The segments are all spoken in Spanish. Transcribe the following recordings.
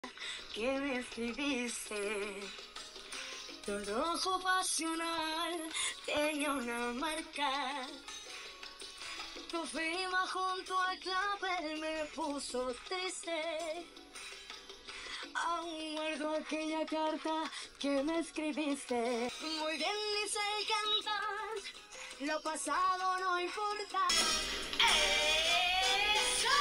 que me escribiste. Tu rojo pasional tenía una marca. Tu firma junto al clavel me puso triste. Aún guardo aquella carta que me escribiste. Muy bien dice cantar, lo pasado no importa. ¡Eso!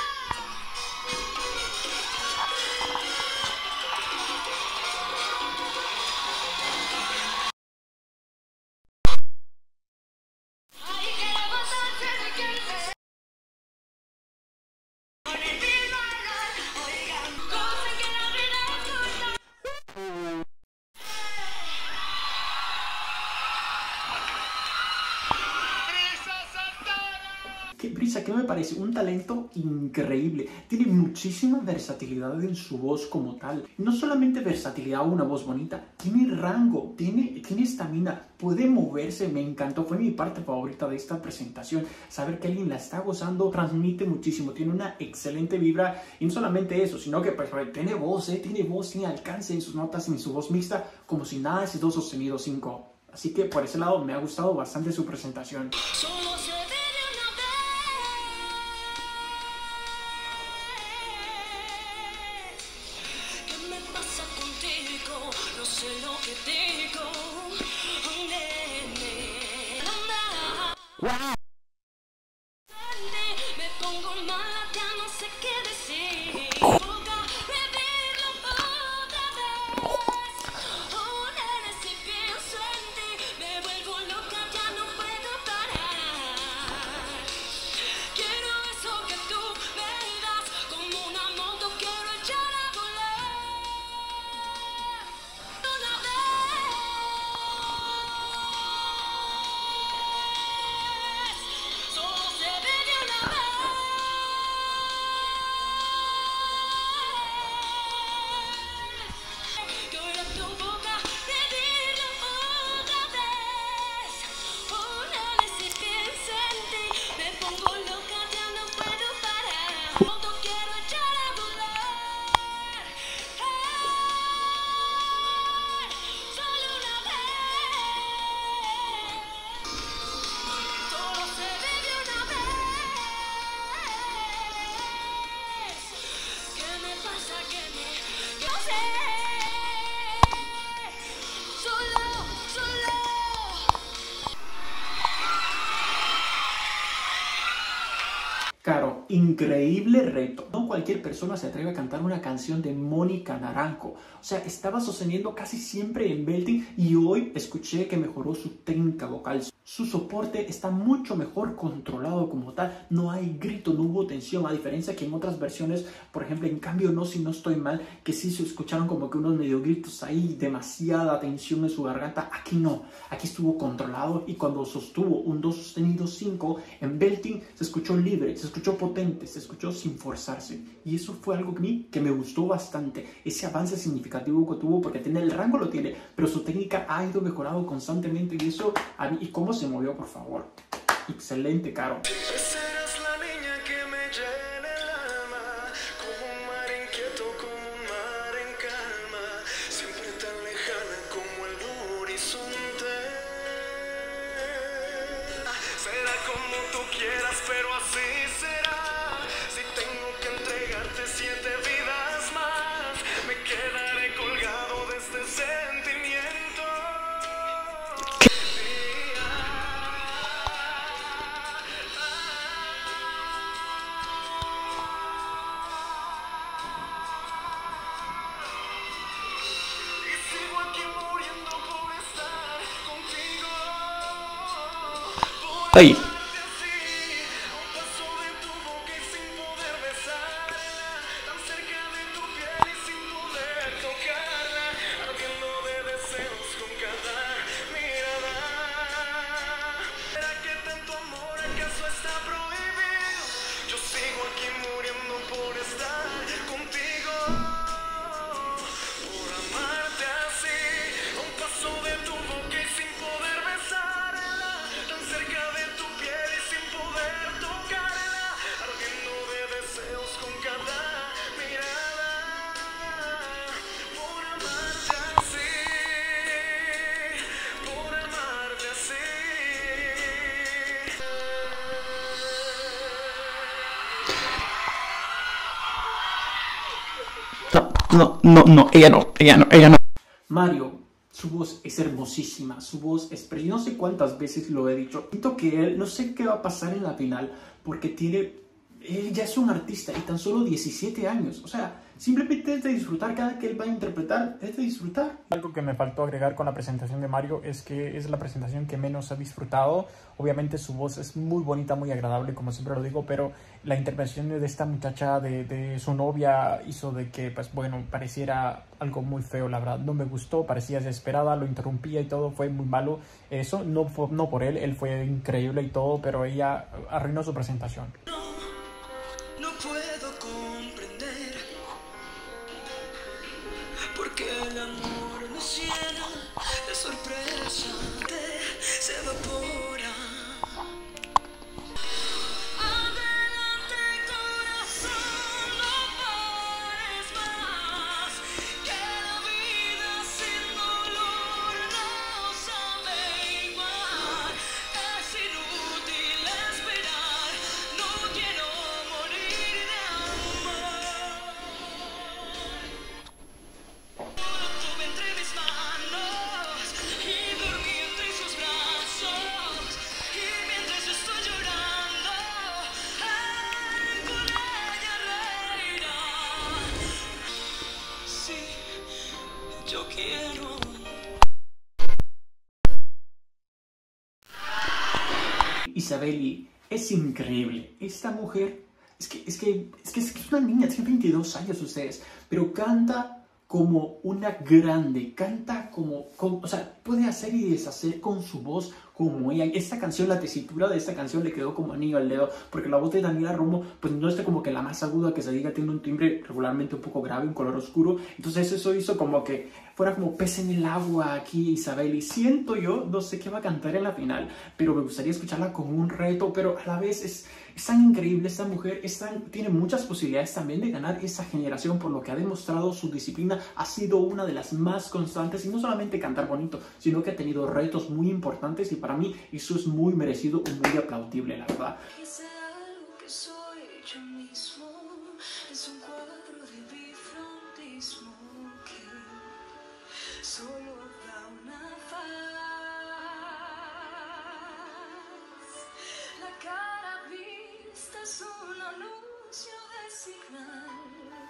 Brisa, que me parece un talento increíble. Tiene muchísima versatilidad en su voz como tal. No solamente versatilidad o una voz bonita, tiene rango, tiene estamina, puede moverse. Me encantó, fue mi parte favorita de esta presentación. Saber que alguien la está gozando transmite muchísimo, tiene una excelente vibra. Y no solamente eso, sino que pues, tiene voz, tiene alcance en sus notas, en su voz mixta, como si nada es do sostenido 5. Así que por ese lado me ha gustado bastante su presentación. No sé lo que digo, nene. ¡Wow! Me pongo mala, ya no sé qué decir. Revivirlo otra vez. Oh, nene, si pienso en ti, me vuelvo loca, ya no puedo parar. Quiero eso que tú me das, como una moto quiero echar a volar. Una vez, solo se vive una vez. Que oiga tu boca pedirlo otra vez. Oh, nene, si pienso en ti, me pongo loca, ya no puedo parar. Moto quiero echar a volar. Solo una vez. Solo se vive una vez. ¿Qué me pasa? ¿Qué no sé? Solo. Caro, increíble reto. No cualquier persona se atreve a cantar una canción de Mónica Naranjo. O sea, estaba sosteniendo casi siempre en belting y hoy escuché que mejoró su técnica vocal. Su soporte está mucho mejor controlado como tal. No hay grito, no hubo tensión, a diferencia que en otras versiones, por ejemplo, en cambio no, si no estoy mal, que sí se escucharon como que unos medio gritos ahí, demasiada tensión en su garganta. Aquí no, aquí estuvo controlado y cuando sostuvo un do sostenido 5 en belting se escuchó libre, se escuchó potente, se escuchó sin forzarse. Y eso fue algo que a mí que me gustó bastante, ese avance significativo que tuvo, porque tiene el rango, lo tiene, pero su técnica ha ido mejorando constantemente y eso a mí, y cómo se movió, por favor. Excelente, Caro. Serás la niña que me llena el alma, como un mar inquieto, como un mar en calma, siempre tan lejana como el horizonte. Será como tú quieras, pero así será. Si tengo que entregarte 7 vidas más, me quedaré colgado de este sentimiento. Ahí. Yo sigo aquí muriendo por estar contigo, por amarte así, a un paso de tu boca y sin poder besarla, tan cerca de tu piel. ella no. Mario, su voz es hermosísima, su voz es preciosa. No sé cuántas veces lo he dicho. Siento que él, no sé qué va a pasar en la final, porque él ya es un artista y tan solo 17 años. O sea, simplemente es de disfrutar cada que él va a interpretar, es de disfrutar. Algo que me faltó agregar con la presentación de Mario es que es la presentación que menos he disfrutado. Obviamente su voz es muy bonita, muy agradable, como siempre lo digo, pero la intervención de esta muchacha, de su novia, hizo de que, pues bueno, pareciera algo muy feo, la verdad. No me gustó, parecía desesperada, lo interrumpía y todo, fue muy malo. Eso no por él fue increíble y todo, pero ella arruinó su presentación. No puedo comprender por qué el amor nos llena de sorpresa, se evapora. Adelante, corazón, no pares más, que la vida sin dolor no sabe igual. Es inútil esperar, no quiero morir de amor. Lo tuve entre mis manos y dormí entre sus brazos, y mientras estoy llorando, él con ella reirá. Sí, yo quiero. Isabeli es increíble. Esta mujer es una niña, tiene 22 años ustedes, pero canta como una grande, canta o sea, puede hacer y deshacer con su voz como ella. Esta canción, la tesitura de esta canción le quedó como anillo al dedo, porque la voz de Daniela Romo, pues no está como que la más aguda que se diga, tiene un timbre regularmente un poco grave, un color oscuro, entonces eso hizo como que fuera como pez en el agua aquí Isabel, y siento yo, no sé qué va a cantar en la final, pero me gustaría escucharla como un reto, pero a la vez es tan increíble esta mujer, tiene muchas posibilidades también de ganar esa generación, por lo que ha demostrado su disciplina, ha sido una de las más constantes, y no solamente cantar bonito, sino que ha tenido retos muy importantes, y para mí eso es muy merecido y muy aplaudible, la verdad. Es algo que soy yo mismo, es un cuadro de bifrontismo que solo da una faz. La cara vista es un anuncio de señal,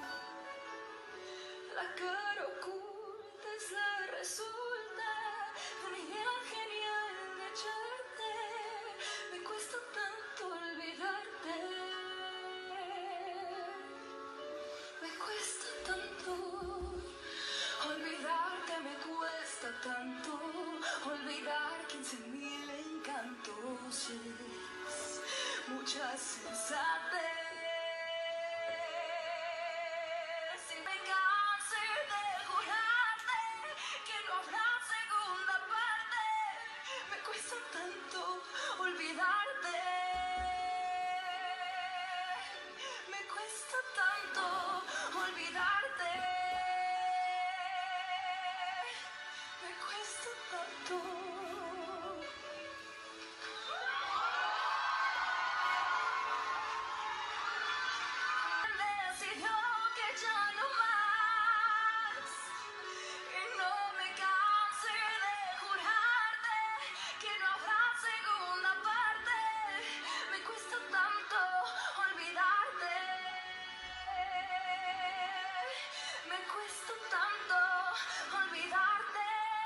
la cara oculta es la resulta de una idea genial de echarte. Me cuesta tanto olvidarte, me cuesta tanto olvidarte, me cuesta tanto olvidar 15.000 encantos, es mucha sensatez. Si me cansé de jurarte que no habrá segunda parte, me cuesta tanto olvidarte, me cuesta tanto olvidarte, me cuesta tanto. Decidió que ya no más, y no me canse de jurarte que no habrá segunda parte. Me cuesta tanto olvidarte, me cuesta tanto olvidarte.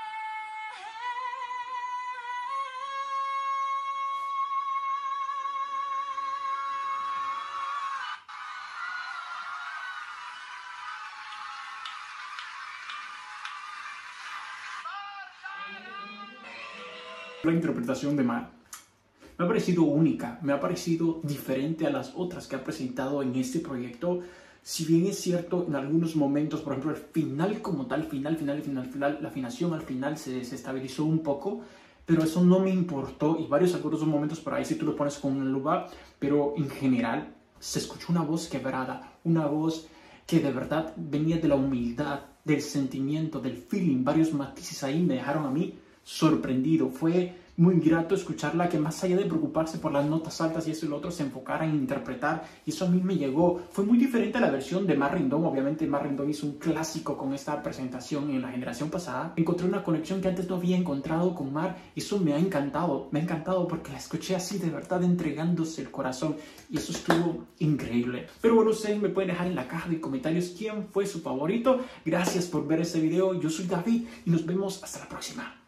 La interpretación de Mar me ha parecido única, me ha parecido diferente a las otras que ha presentado en este proyecto. Si bien es cierto, en algunos momentos, por ejemplo, el final como tal, la afinación al final se desestabilizó un poco, pero eso no me importó, y varios algunos momentos por ahí si tú lo pones con una lupa, pero en general se escuchó una voz quebrada, una voz que de verdad venía de la humildad, del sentimiento, del feeling. Varios matices ahí me dejaron a mí sorprendido. muy grato escucharla, que más allá de preocuparse por las notas altas y eso y lo otro, se enfocara en interpretar, y eso a mí me llegó. Fue muy diferente a la versión de Mar Rendón. Obviamente Mar Rendón hizo un clásico con esta presentación en la generación pasada. Encontré una conexión que antes no había encontrado con Mar, y eso me ha encantado porque la escuché así de verdad entregándose el corazón, y eso estuvo increíble. Pero bueno, ustedes me pueden dejar en la caja de comentarios quién fue su favorito. Gracias por ver este video, yo soy David y nos vemos hasta la próxima.